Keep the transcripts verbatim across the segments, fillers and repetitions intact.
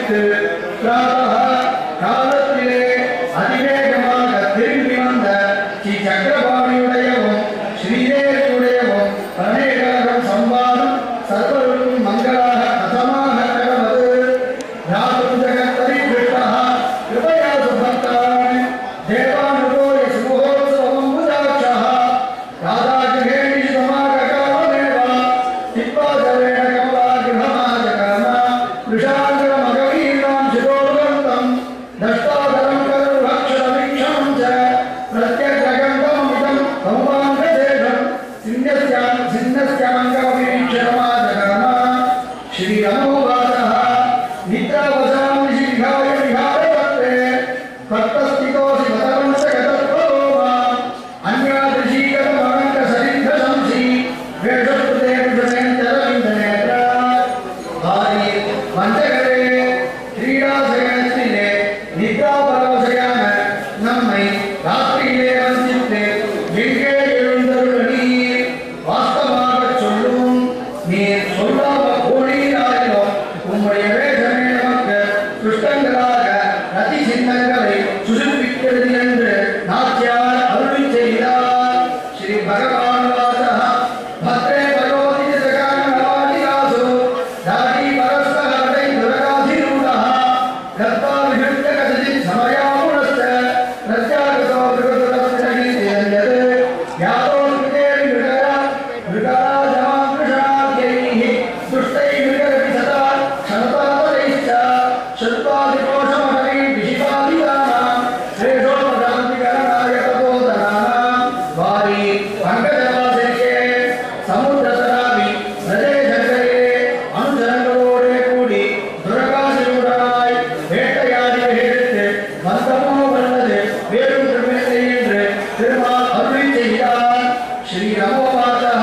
வைத்து காலத்திலே அதிவேகமாக திரும்பி வந்த ஸ்ரீ சக்கரபாணியுடையவும் ஸ்ரீதேவியுடையவும் அநேகம் சம்பாதம் சர்வருக்கும் மங்களாக கதமாக கடவது ராதும் ஜகத்தரி கிருஷ்ணா கிருபயா சுபக்தானி தேவானுகோய சுபோத்சவம் புஜாட்சः ராதாகிரேணி சமாககாமேவ திப்பாதரேண கமலாகிரமாஜகாம விஷாங்கரமகவீனாம் சிரோகந்தம் தஷ்டாதரம் கருரக்ஷணவீக்ஷணம் ச பிரத்யக்ரகந்தமிதம் கௌமாங்கசேஷம் சின்னஸ்யாம் சின்னஸ்யாங்கவீக்ஷணமாஜகாம ஸ்ரீரமோவாதः நித்ராவசாம் நிஷிகாய விஹாரவத்ரே பக்தஸ்திதோசி பதவம்ச கதத்வதோமா அந்யாதிஷீகரமகங்கசரித்தசம்சி வேஷப்ருதே விஷமேந்தரவிந்தநேத்ர வாரி வஞ்சகரே கிரீடாசயனத்திலே நித்ராபரவசையான நம்மை ராத்திரியிலே வஞ்சித்து எங்கே எழுந்தருளீர் வாஸ்தவமாகச் சொல்லும் நீர் சொல்லாம போனீராயிரோ உம்முடைய வேஷமே நமக்கு துஷ்டங்களாக ரதி சின்னங்களை சுசுப்பிக்கிறது என்று நாச்சியார் அருளி செய்தார். ஸ்ரீ பகவான் வாசः பத்ரே பகவதி ஜகானவாதிராசோ தாடி பரஸ்தஹரை துரகாதிரூடः கர்த்தா விஹுத்த கதித் சமயாமுனஸ்த பிரத்யாகதோ விருதுரஸ்தகி தேயது யாதோ விதேவி விடரா விடராஜமாம் கிருஷ்ணாத்யைः துஷ்டைः விகரதி சதா க்ஷணதாதரைश्च சத்வாதிகோஷமகை விஷிதாதிகானாம் ஸ்ரேஷோபதாந்திகரணாய தபோதனானாம் வாரி பங்கஜவாசிரியே சமுத்திரதராவி பிரதேசங்களே அனுஜனங்களோடே கூடி துரகாசியுடனாய் வேட்டையாடி எடுத்து வந்தமோ வல்லது வேறும் திருமேலை என்று திருமால் அருளி செய்தார். ஸ்ரீ ரமோவாசः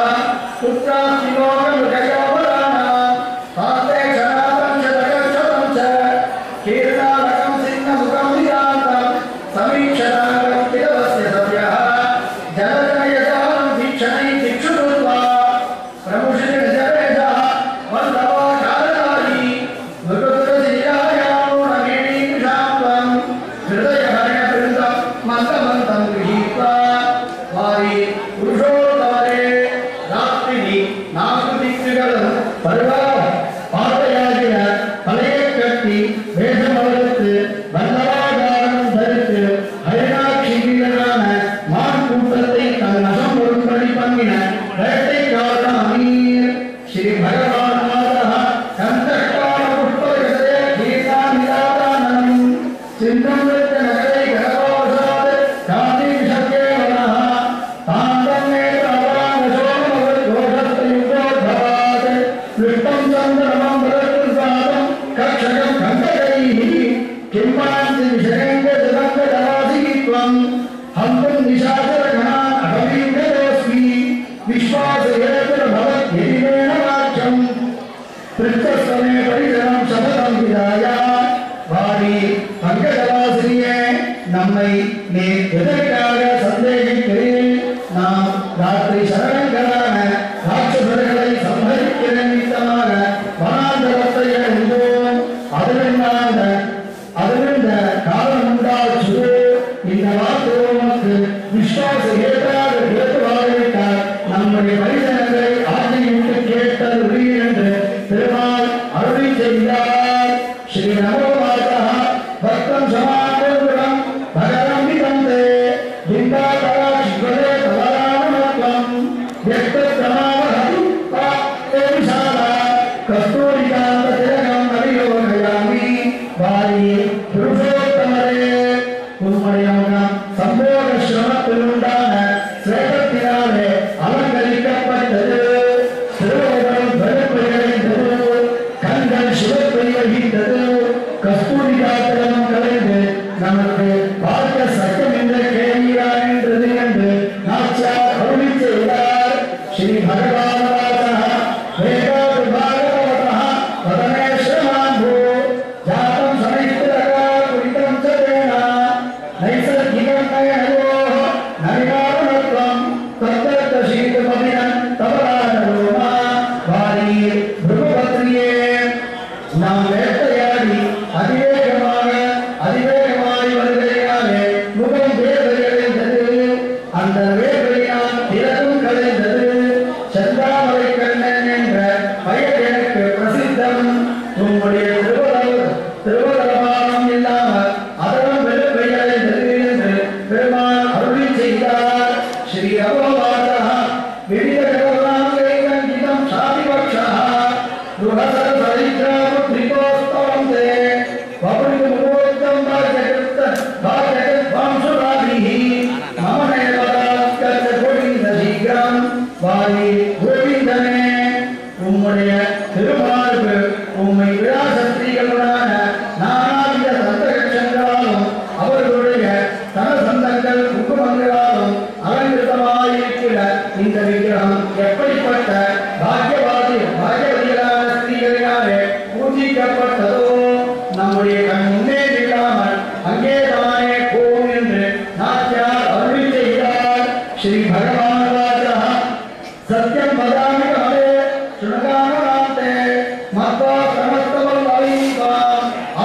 புத்திராஸ்திலோகமுகயாவராணாம் தாத்தே க்ஷணாதம் சதகச்சதம் ச கீர்ணாலகம் சின்னமுகம் வியாந்தம் சமீக்ஷணாகம் திரவஸ்ய சத்யः ஜலஜனயஜானம் தீக்ஷணை திக்ஷுருத்வா பிரமுஷிர்ஜவேஷः வல்லவா காரதாரி மிருகதுரசியாயானோணமேணி கிருஷாத்வம் ஹிருதயஹரயபிருந்தம் மந்தமந்தம் கிரஹீத்வா வாரி புருஷோத்தமரே ராத்திரி நான்கு திக்குகளும் பருவாக பாதையாகிற பழைய கட்டி வேஷமவருக்கு வல்லவாகாரம் தரித்து ஹரிணாட்சிகளான மான் கூட்டத்தை தன் நகம் வரும்படி பண்ணின வேட்டைக்காரன் அமீர் ஸ்ரீ பகவான் மாதः கந்தஷ்டான புஷ்பகதே கீதாநிதாதானம் சிந்தம்ருத்த நகரை கரகோஷாத் காந்தி விஷக்கேவலः தாந்தமேத அபாங்கசோமவத்கோஷஸ்தயுக்தோத்பவாத் விஷ்டம் சந்திரமம் பிரகிருதாதம் கக்ஷகம் கண்டகைः கிம்மாந்தி விஷயங்க ஜலங்கடவாசித்வம் ஹந்தும் நிஷாசரகணான் அகவீங்கதோஸ்மி விஸ்வாசயேதர பவத்யேன வாச்சம் பிருத்தஸ்தமே பரிஜனம் சபதம் விதாய வாரி பங்கஜவாசிரியே நம்மை நீ எதற்காக சந்தேகிக்கிறேன்? நாம் ராத்திரி சரணங்களான ராட்சசர்களை சம்ஹரிக்க நிமித்தமாக வனாந்தரத்தை அடைந்தோம். அதிலிருந்த அதிலிருந்த காலம் உண்டாச்சு. இந்த வாக்கு உமக்கு விஸ்வாச ஏற்றாக கேட்டுவாரிட்டால் நம்முடைய பரிசனங்களை ஆட்சியிட்டு கேட்டது என்று திருமால் அருளி செய்தார். ஸ்ரீ நமோவாசः பக்தம் சமாபூர்ணம் பகவம் விதந்தே ஜிந்தாதரா சிவதே தவராமத்வம் யக்தமாவஹதி பாத்தே விசாலா கஸ்தூரிகாந்த திலகம் அபியோகயாமி வாரி புருஷோத்தமரே உம்முடைய முகம் சம்போக சிரமத்தில் உண்டான சேதத்தினாலே அலங்கரிக்கப்பட்டது. திருவகம் வெறுப்படைந்தது, கண்கள் சிவப்பை வகித்தது, கஸ்தூரிகாத்திரமும் கலைந்து நமக்கு பார்க்க சட்டம் என்ற கேள்வியா என்றது என்று நாச்சியார் அருளி செய்தார். ஸ்ரீ பகவான் வாசः வேதாது பாகவதः பரமேஸ்வரான் பூ ஜாதம் சமைத்திரகா குரிதம் சதேனா நைசர்கிகம் நயனயோः நரிகாரணத்வம் தத்தத்த சீதமதினம் தவராஜரோமா வாரி பிருகுபத்ரியே நாம் வேட்டையாடி அதிவேகமாக அதிவேகமாய் வருகையாலே முகம் வேர்வையடைந்தது. அந்த வேர்வையால் திறக்கும் கலைந்தது. செந்தாமரை கண்ணன் என்ற பெயர் எனக்கு பிரசித்தம். உம்முடைய திருவதமானம் இல்லாமல் அதனம் வெறுப்பையடைந்தது என்று பெருமாள் அருளி செய்தார். ஸ்ரீ அபோவாதா விவித ஜகதாங்கேகம் சாதிபக்ஷா ருஹசர சரித்ராமுத்ரிகோஸ்தவந்தே வபுரிக முகோத்தம் பாஜகத்த பாஜகத் வாம்சுராபிஹி மமநேவதாத்கத்த கோவிந்த சீக்கிரம் வாரி கோவிந்தனே. உம்முடைய திருமார்பு உம்மை விழாசக்திகளுடான நானாவித சந்தகட்சங்களாலும் அவர்களுடைய தன சந்தங்கள் குங்குமங்களாலும் அலங்கிருதமாயிருக்கிற இந்த விக்கிரகம் எப்படிப்பட்ட பாக்கியவாதி பாக்கியவதிகளான ஸ்திரீகளினாலே பூஜிக்கப்பட்டதோ நம்முடைய கண் முன்னே இல்லாமல் அங்கேதானே போம் என்று நாச்சியார் அருளி செய்தார். ஸ்ரீ பகவான் வாச்சா சத்யம் வதாமி காலே சுனகாமநாந்தே மத்வா பிரமஸ்தவல்லாயிவாம்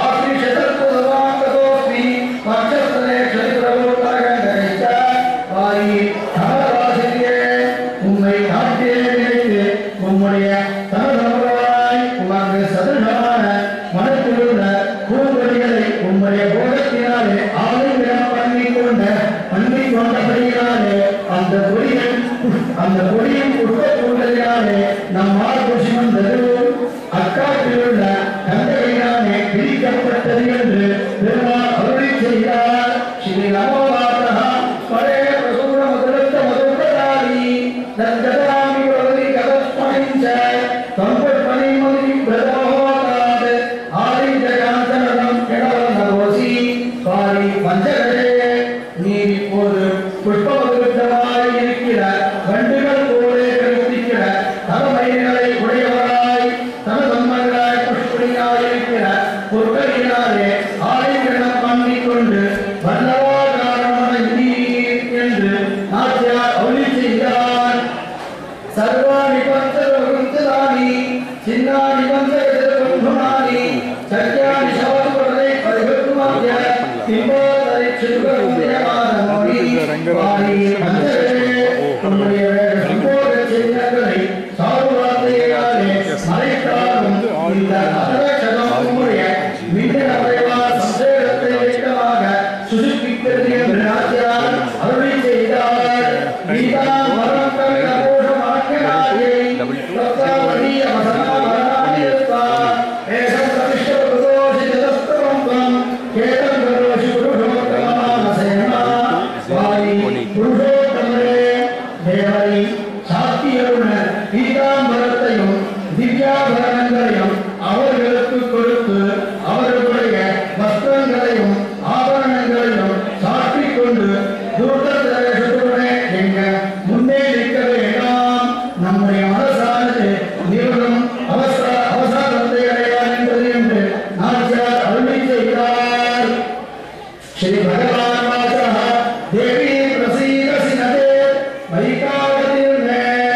ஆத்ரிஷதத்வதவாங்கதோஸ்மி பட்சஸ்தலே க்ஷதிப்ரபோதரகண்டகைச்ச வாயி தமரவாசிரியே. உம்மை காட்டியே நினைத்து உம்முடைய தனதமராய் உமக்கு சதுரமான மனத்திலுள்ள பூங்கொடிகளை உம்முடைய போகத்தினாலே ஆலிங்கனம் பண்ணிக் கொண்ட பண்ணிக் கொண்டபடியினாலே அந்த கொடியின் அந்த கொடியின் புஷ்பத்தூண்டலினாலே நம்மால் குஷி வந்தது. அக்காட்டிலுள்ள கந்தையினாலே பிரிக்கப்பட்டது என்று பெருமாள் அருளி செய்தார். ஸ்ரீ நமோவாதா பரே பிரசூர மதுரத்த மதுரதாரி தத்கதாமி பிரதி கதஸ்மணிஞ்ச தம்பற்பணி மதி பிரதமோதாத் ஆதிஞ்ச காந்தனம் கெடவந்தோசி பாரி பஞ்சகரே. நீர் இப்போது புஷ்பமதுரத்தமாய் இருக்கிற வண்டுகள் போலே கருத்திக்கிற தலைமைகளை உடையவராய் தனதம்மங்களாய் புஷ்படியாயிருக்கிற பொற்களினாலே ஆலிங்கனம் பண்ணிக் கொண்டு வல்லவா காரணமடைந்தீர் என்று நாச்சியார் அருளி செய்தார். சர்வாணி பஞ்சரோகிந்தானி சின்னானி பஞ்ச எதிர்கொண்டுனானி சத்யானி சவதுபடை பரிகத்துமாத்ய திம்போதரை சுருகமுந்தியமாதமோடி வாரி பஞ்சரே. உம்முடைய சம்போக சின்னங்களை சாருவார்த்தையாலே மறைத்தாலும் இந்த அசரக்ஷதம் உம்முடைய மின்னவரைவா சந்தேகத்தை வெட்டமாக சுசுப்பிக்கிறது என்று நாச்சியார் அருளி செய்தார். கீதாம் வரம் கவித கோஷமாக்கினாயே தத்தாவதி அவசரமரணானிருப்பா ஏகம் பிரவிஷ்ட பிரதோஷி ஜதஸ்தவம் தம் கேதம் கரோஷி புருஷோத்தமமானசேனா வாரி புருஷோத்தமரே. தேவரை சாத்தியருண பீதாம்பரத்தையும் திவ்யாபரணங்களையும் அவர்களுக்கு கொடுத்து அவர்களுடைய வஸ்திரங்களையும் ஆபரணங்களையும் சாற்றிக் கொண்டு தூர்தர்ஷனே எங்க முன்னே நிற்க வேண்டாம். நம்முடைய மனசானது நிறுவனம் அவசர அவசரத்தை அடையார் என்பது என்று நாச்சியார் அருளி செய்தார். ஸ்ரீ பகவான் வாசா தேவி பிரசீதசி நதே வைகாவதிர்மே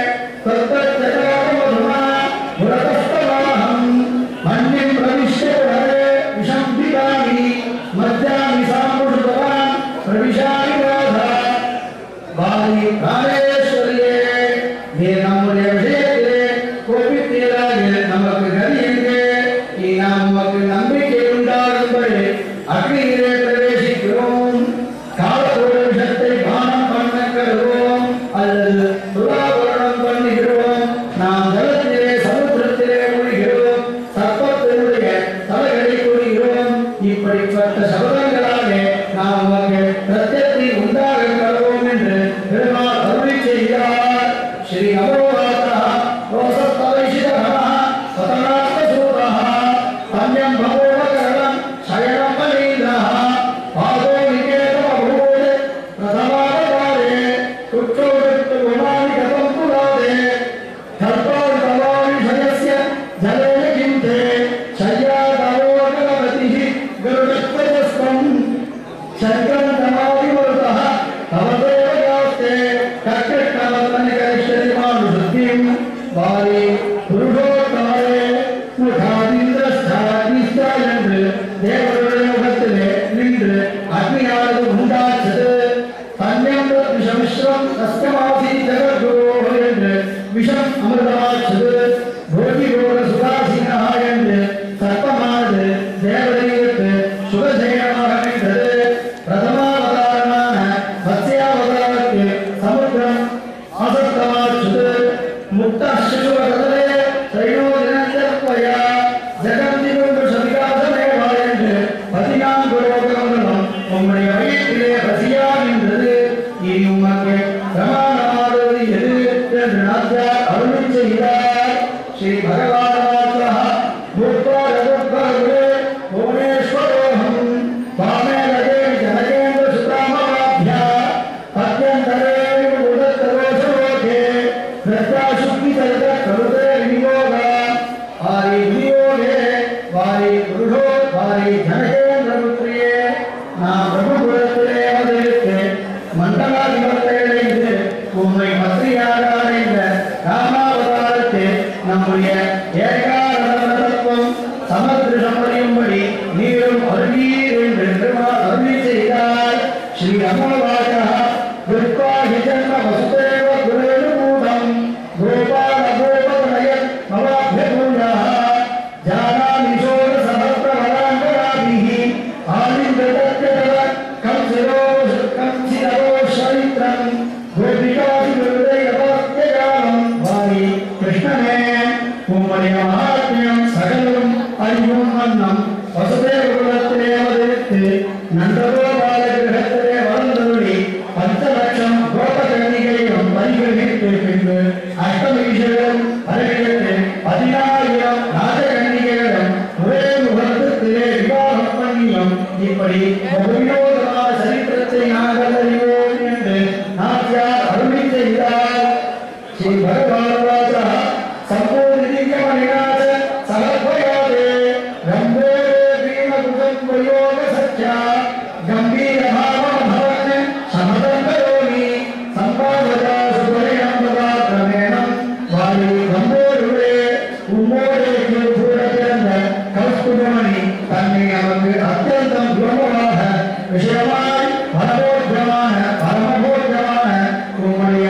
தத்தஜகாமதுமா புரதஸ்தவாஹம் மன்யம் பிரவிஷ்யவரே விஷம் பிதாமி மத்யாமி சாம்புஷபவான் பிரவிஷாமி ராதா வாரி ராமேஸ்வரியே. நீ நம்முடைய விஷயத்திலே கோபித்தீராக நமக்கு கதி எங்கே? நீ நாம் உமக்கு நம்பிக்கை உண்டாகும்படி அக்னியிலே பிரவேசிக்கிறோம். காலத்தோட விஷத்தை பானம் பண்ண கருவோம் அல்லது துலாபரணம் பண்ணுகிறோம். நாம் ஜலத்திலே சமுத்திரத்திலே மூழ்கிறோம். சர்ப்பத்தினுடைய தலைகளை கூறுகிறோம். இப்படிப்பட்ட சபதங்களாலே நாம் உமக்கு பிரத்யத்தை உண்டாக கருவோம் என்று பெருமாள் அருளி செய்தார். ஸ்ரீ அபோவாதா ரோசத்தவைஷிதா பதனார்த்தசூதா தன்யம் பகோவகரணம் சயனம் மலீதா பாதோ நிகேதம் அபூத் பிரதமாவதாரே குற்றோடுத்து குமாரி கதம் புராதே கல்பால் தவாமி சயஸ்ய ஜலேன கிந்தே சய்யாதவோகவதிஹி கருடத்வஜஸ்தம் சர்க்கம் தமாதிவர்தா தவதேவயாஸ்தே கக்ஷகவர்த்தனிகரிஷ்யதி மானுஷத்திம் வாரி புருஷோத்தமரே முகாதிந்திரஸ்தாதிஸ்தா என்று வாரி ஜனகேந்திரபுத்திரியே நாம் பிரபுபுரத்திலே அவதரித்து மண்டலாதிபத்தை அடைந்து உம்மை மத்திரியாக அடைந்த ராமாவதாரத்தில் நம்முடைய ஏகாரதத்துவம் சமத்திரம் அறியும்படி நீரும் அருளீர் என்று அருளி செய்தார். ஸ்ரீ அமோவாக விற்பாகி ஜன்ம வசுதேவ குலேரு மூடம் கோபால கோபதய மவாபியபூயா ஜானாமி சோர சஹஸ்ர வராங்கராபிஹி ஆலிந்ததத்யதவ கம்சிரோ கம்சிரோ சரித்ரம் கோபிகாதி விருதய பக்தியானம் வாரி கிருஷ்ணனே உம்முடைய மகாத்மியம் சகலம் அறிவும் வண்ணம் வசுதேவ குலத்திலே அவதரித்து நந்தகோபால கிரகத்திலே வளர்ந்தருளி பஞ்ச லட்சம் கோபகன்னிகையும் பரிகரித்து பின்பு அஷ்டமீஸ்வரரும் பரிகரித்து பதினாயிரம் ராஜகன்னிகைகளும் ஒரே முகத்திலே விவாகம் பண்ணியும் இப்படி ஒரு வினோதமான சரித்திரத்தை நாங்கள் அறிவோம் என்று நாச்சியார் அருளி செய்தார். ஸ்ரீ பகவான் சம்பூர்ணிகமணிநாத சகத்வயாதே ரம்போரே பீமகுதம் பிரயோக சத்யா கம்பீர பாவபவன் சமதங்கரோமி சம்பாததா சுபரிணம்பதா கிரமேணம் வாயு ரம்போருவே உம்மோரே பூர பிறந்த கௌஸ்துபமணி தன்னை அவருக்கு அத்தியந்தம் குணமாக விஷயமாய் பரமோஜமான பரமபோஜமான உம்முடைய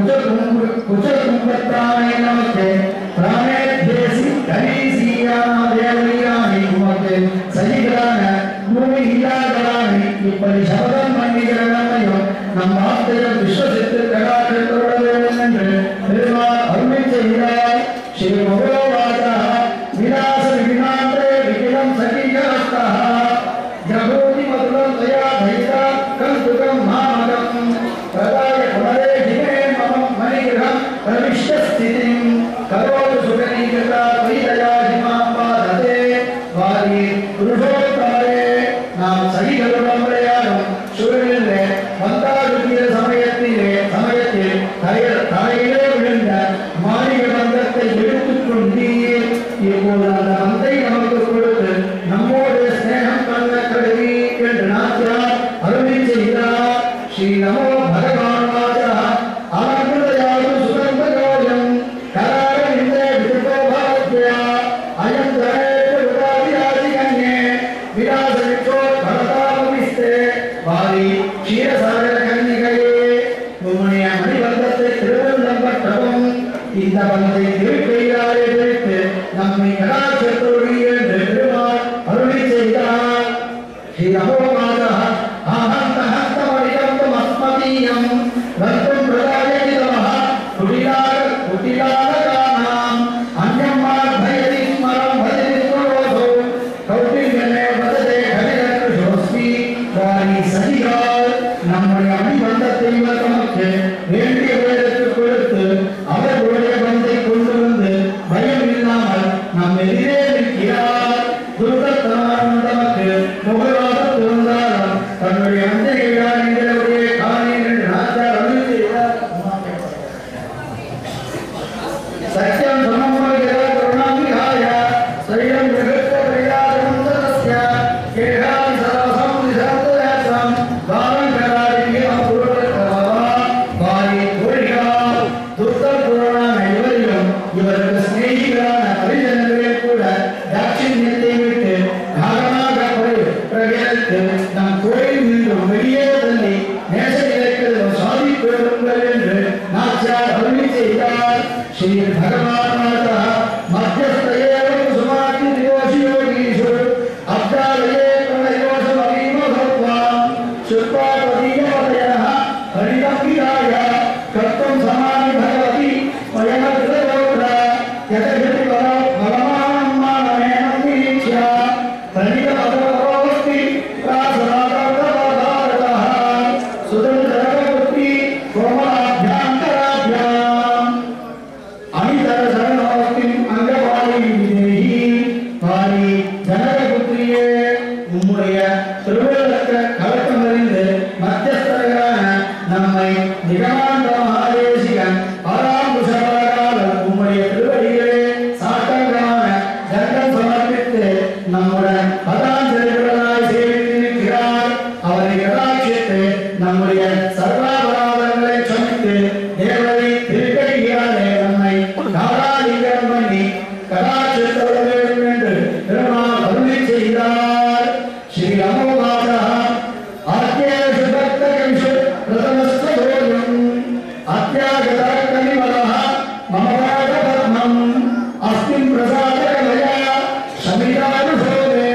குஜகும்பத்தானை நமக்கு பிராணே தேசி கரீசியான தேவனியானை உமக்கு சகிகளான பூமி இல்லாதலானை இப்படி சபதம் பண்ணிக்கிற நம்மையும் நம் ஆஸ்திரம் விஸ்வசித்து கடாற்றத்தோட வேண்டும் என்று பெருமாள் அருளை செய்கிறார். ஸ்ரீ மகோவாதா விநாச விநாந்தே விகிலம் சகிகரஸ்தா ஜகோதி மதுரம் தயா தைதா கல்புகம் மாமகம் பிரதாய குமரே ஹிமே மமம் மணிகிரம் பிரவிஷ்டஸ்திதிம் கரோடு சுகனீகதா வைதயா ஹிமாம் பாததே வாரி புருஷோத்தமரே நாம் சகிகளுடன் விளையாடும் சூழலிலே வந்தாடுகிற சமயத்திலே சமயத்தில் தலையிலே விழுந்த மாளிக பந்தத்தை எடுத்துக் கொண்டீர். இப்போது அந்த பந்தை நமக்கு கொடுத்து நம்மோடு ஸ்நேகம் பண்ண கருவி என்று நாச்சியார் அருளி செய்தார். ஸ்ரீ நமோ பகவானாய ஆனந்தயாயு சுகந்தகோயம் கராரவிந்தே விதுகோபாத்யா அயம் தரேஷ உதாதிராதி கன்யே விராசவிச்சோ பரதாபவிஸ்தே வாரி க்ஷீரசாகர கன்னிகையே உம்முடைய மணிபந்தத்தை திருவள்ளம்பட்டவும் இந்த பந்தை திருக்கையாலே பிரித்து நம்மை கடாட்சத்தோடு என்று பெருமாள் அருளி செய்தார். ஸ்ரீ நமோமாதா ஆஹந்த ஹந்த மணிகந்தம் அஸ்மதீயம் வர்த்தம் பிரதாயதி தமஹ குடிலாக குடிலாகானாம் அன்யம்மார் பயதி ஸ்மரம் பஜதி ஸ்வரோசோ கௌபில்யமே வததே கவிரக்ஷோஸ்மி வாரி சதிகால் நம்முடைய அணிபந்தத்தை இவர் நமக்கு வேண்டிய வேதத்தை கொடுத்து அவர்களுடைய பந்தை கொண்டு வந்து பயம் இல்லாமல் நம் எதிரே நிற்கிறார். துர்கத்தனார் நமக்கு முகவாக தோன்றாலும் தன்னுடைய அஞ்சலிகளால் எங்களுடைய காணியில் என்று நாச்சார் அருள் செய்தார். சத்யம் சமமோகித கருணாமிகாய சைலம் ஜெகத்த பிரயாதமந்தரஸ்ய கேகாதி சரசம் நிசாந்தயாசம் பாலங்கராதி அபூர்வகவா வாரி கோழிகா துர்கர் புராண இவரையும் இவருக்கு ஸ்நேகிகளான பரிஜனங்களே கூட தாட்சிணியத்தை விட்டு காரணமாக பிரகரித்து நம் கோயில் மீண்டும் வெளியே தள்ளி நேச இலக்கில் சாதி பெறுங்கள் என்று நாச்சியார் அருளி செய்தார். ஸ்ரீ பகவான் மாதா மத்தியஸ்தேவம் சுமாதி தியோஷி யோகீஷு அப்தாலயே பிரணயோஷம் அபீமபத்வாம் சுத்வாபதீயமதயः பரிதம்பிதாய கர்த்தம் சமானி பகவதி ஸ்வயமகிருதோக்ர யதகிருதி பலமானம் மானமேனம் நிரீக்ஷ்ய பரிதபதவரோஸ்தி ராசராதவதாரதः சுதந்திரபுத்தி கோமலாभ्यान्तराभ्याम् அனிதர சரணோஸ்திம் அங்கவாரி விதேஹி வாரி ஜனகபுத்திரியே உம்முடைய திருவிழக்க கலக்கம் அறிந்து மத்தியஸ்தரான நம்மை நிகமாந்த மகாதேசிகன் ஆராம்புஷகால உம்முடைய திருவடிகளே சாட்டங்கமான தண்டம் சமர்ப்பித்து நம்முடன் பதாஞ்சலிகளாய் சேவித்திருக்கிறார். அவரை கடாட்சித்து நம்முடைய சர்வாபராதங்களை சமித்து தேவரை திருக்கடியாலே நம்மை காராலிங்கம் பண்ணி கடாட்சித்தவர வேண்டும் என்று பெருமாள் அருளி செய்தார். ஸ்ரீ அமோபாதா ஆத்யேஷு பக்த கவிஷு பிரதமஸ்தோயம் அத்யாகத கனிமலஹ மமராஜ பத்மம் அஸ்மின் பிரசாதகமயா சமிதானுசோதே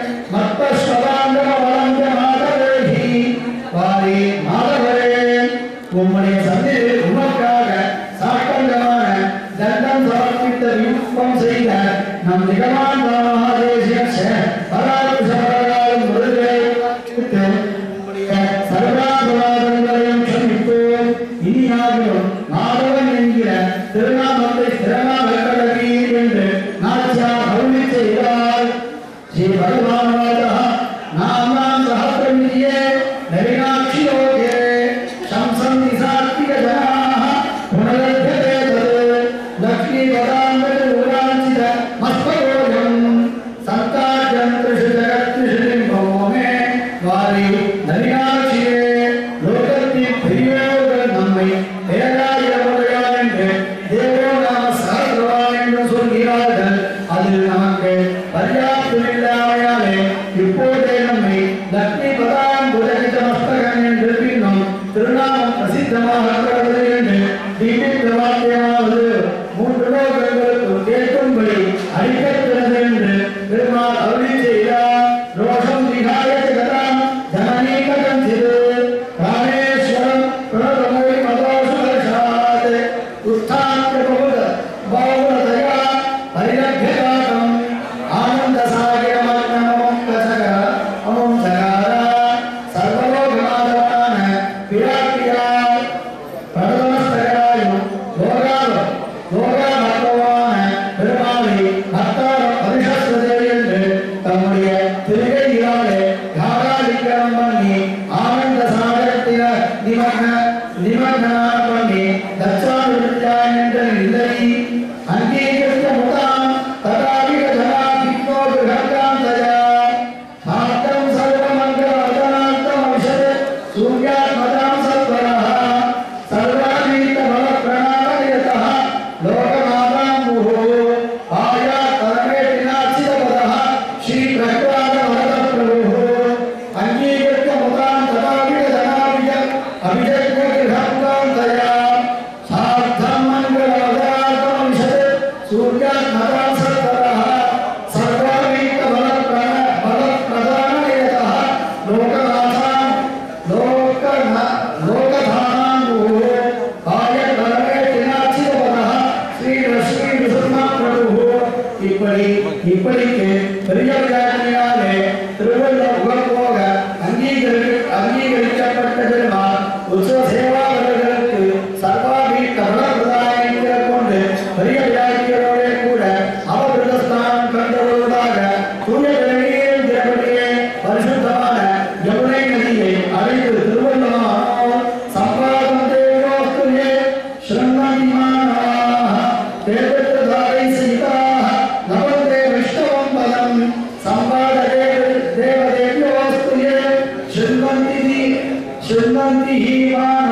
மத்தஸ்வராங்கமவலங்க மாதவேஹி வாரி மாதவரே உம்முடைய சந்நிதியில் உமக்காக சாட்டங்கமான தண்டம் சமர்ப்பித்த விருப்பம் செய்த நம் நிகமான் மகாதேசிய பராபுஷபராலும் முருகை உம்முடைய சர்வாபராதங்களையும் க்ஷமிப்போம். இனியாகிலும் மாதவன் என்கிற திருநாமத்தை ஸ்திரமாக கடவீர் என்று நாச்சியார் அருளி செய்தார். ஸ்ரீ பகவானுவாதா நாமாம் சஹஸ்ரமிதியே நவீனாட்சி யோகே சம்சம் நிசாத்திக ஜனாः புனரத்யதே தத் லக்ஷ்மி பதாம்பது உராஞ்சித மஸ்தகோஜம் சந்தாஜந்திருஷு ஜகத்ரிஷு பௌமே வாரி நவீனாட்சியே லோகத்தின் பெரியோர்கள் நம்மை பேராயிரமுடையார் என்று தேவோ நாம சஹஸ்ரவான் என்று சொல்கிறார்கள். அது நமக்கு பர்யாப்தமில்லாமையாலே இப்போதே நம்மை லக்ஷ்மி பதாம் புதகித மஸ்தகன் என்று பின்னும் திருநாமம் பிரசித்தமாக கடவுள் என்று தீபித்த வாக்கியமாவது மூன்று லோகங்களுக்கு கேட்கும்படி அளிக்கப்படுகிறது என்று பெருமாள் அருளி செய்தார். ரோஷம் விகாய ஜகதாம் ஜனனீகதம் சிறு பிராணேஸ்வரம் பிரணதமொழி மதோஷாத் உத்தாந்த பகுத பாவுலதயா பரிலக்ஷகாகம் ஆனந்த சாகரமன்னமம் கசக அமம் சகார சர்வலோகநாதனான பிராட்டியார் பிரதமஸ்தராயும் லோகாவ லோகாபகவான பெருமாளை பக்தார பரிஷஸ்வதே என்று தம்முடைய திருகையினாலே காராதிக்கரம் பண்ணி ஆனந்த சாகரத்தில நிமக்ன நிமக்னான பண்ணி தட்சானுருத்யான் என்ற நிலை அங்கீகரித்த முதாம் ததாவிக ஜனாபிக்னோ கிருஹகாந்தயா சாத்தம் சர்வமங்கல வதனாந்தம் அவிஷத் சூர்யாத்மதாம் சத்வரஹ சர்வாதீத பல பிரணாமயதஹ லோகநாதாம் முஹு ஆயாத் பரமேட்டினாச்சிதபதஹ ஸ்ரீ பிரஹ்லாத வரத பிரபுஹு அங்கீகரித்த முதாம் ததாவிக ஜனாபிக அபிஷக்னோ கிருஹகாந்தயா சாத்தம் மங்கல வதனாந்தம் அவிஷத் சூர்யாத்மதாம் சத்வரஹ சர்வாதீத பல பிரண பல பிரதானயதஹ லோகநாதாம் லோகநா லோகதானாம் முஹு ஆயாத் பரமேட்டினாச்சிதபதஹ ஸ்ரீ லக்ஷ்மி நரசிம்ம பிரபுஹு. இப்படி இப்படிக்கு பெரிய வியாக்கியாலே திருவள்ள உகப்போக அங்கீகரி அங்கீகரிக்கப்பட்ட பெருமாள் உற்சவ சேவாளர்களுக்கு சர்வாபீட்ட பலப்பிரதாயங்களை கொண்டு பெரிய வியாக்கியரோட கூட அவபிரதஸ்தானம் கண்டவர்களாக தூய பெருநீரில் திரபடியே பரிசுத்தமான யமுனை நதியை அழைத்து திருவள்ளமானோ சம்பாதம் தேவோஸ்துயே ஸ்ரீமதிமானாः தேவத்ரதாரை சீதாः நவந்தே விஷ்ணவம் பதம் சம்பாதே தேவதேவ்யோஸ்துயே ஸ்ரீமதி ஸ்ரீமதி ஹீமான